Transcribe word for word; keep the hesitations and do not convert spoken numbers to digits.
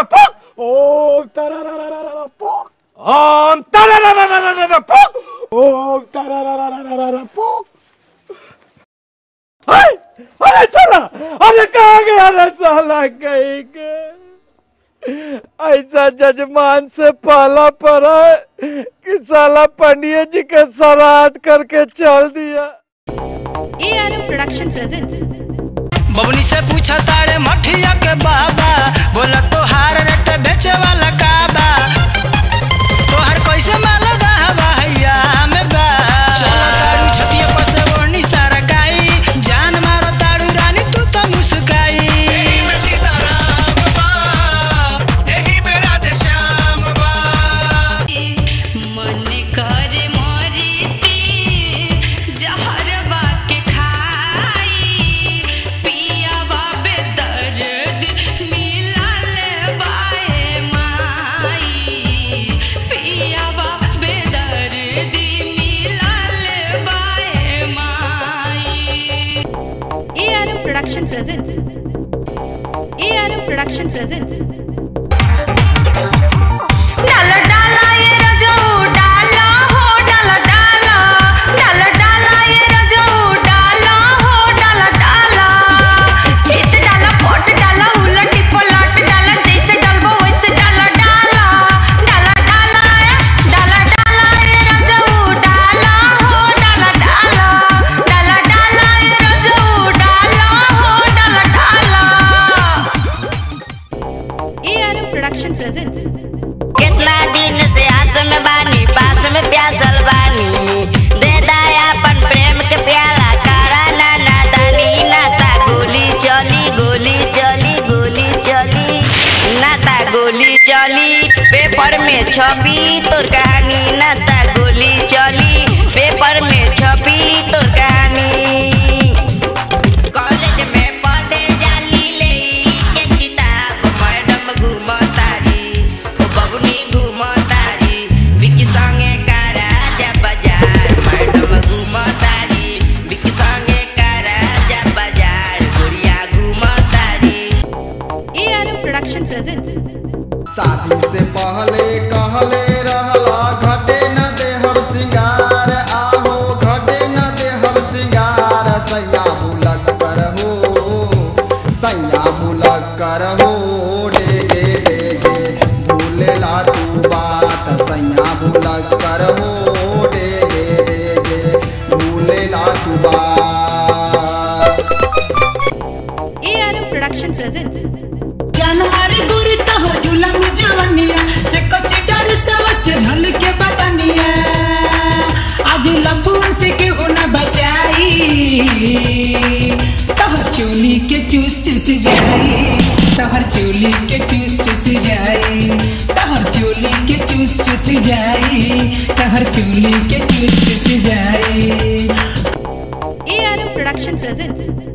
पुक ओम तरररररर पुक ओम तरररररर पुक ओम तरररररर पुक। अरे चला, अरे कहाँ गया रे साला कहीं के। ऐसा जजमान से पाला पड़ा कि साला पंडित जी के श्राद्ध करके चल दिया। A R M production presents. बबनी से पूछा तारे मठिया के बाबा, बोला तो हार रट बेचे वाला काबा, तो हर कैसे माल दावा हैया में बा। चला तारू छतिया पर से ओढ़नी सारा काई, जान मारा तारू रानी तू तो मुस्काई। यही में सीताराम बा, यही में राधे श्याम बा। मन करे मोरी ती जहर बाके खाई, पिया बाबे दर्द मिला ले बाए माई, पिया बाबे दर्द मिला ले बाए माई। A R M production presents. A R M production presents. डाला डाला ये रजो डाला हो, डाला डाला डाला डाला ये रजो डाला हो, डाला डाला चित डाला पोट डाला उलट पलट डाला, जैसे डालबो वैसे डाला डाला डाला डाला डाला डाला ये रजो डाला हो, डाला डाला डाला डाला ये रजो डाला हो, डाला डाला। A R M production presents. कितना दिन से आस में बानी, पास में प्यासल बानी, दे दायापन प्रेम के प्याला, कारा ना नादानी, नाता गोली चली गोली चली गोली चली, नाता गोली चली पेपर में छपी तोर कहानी, नाता गोली चली पेपर में छपी तोर कहानी। कॉलेज में पढ़े जाली ले के किताब, मैडम घूमतारी ओ बबुनी घूमतारी, विकी संगे करा जा बाजार, मैडम घूमतारी विकी संगे करा जा बाजार, गुड़िया घूमतारी। A R M production presents. शादी से पहले कहले रहला घटे न देहर सिंगार, आहो Production presents. जानवर गोरी तोहर जुलम जवनिया से कसी डर सवस ढल के बदनिया आज लंबुन से केहू न बचाई तोहर चोली के चूस चूस जाई तोहर चोली के चूस चूस जाई तोहर चोली के चूस चूस जाई तोहर चोली के चूस चूस जाई A R M Production presents.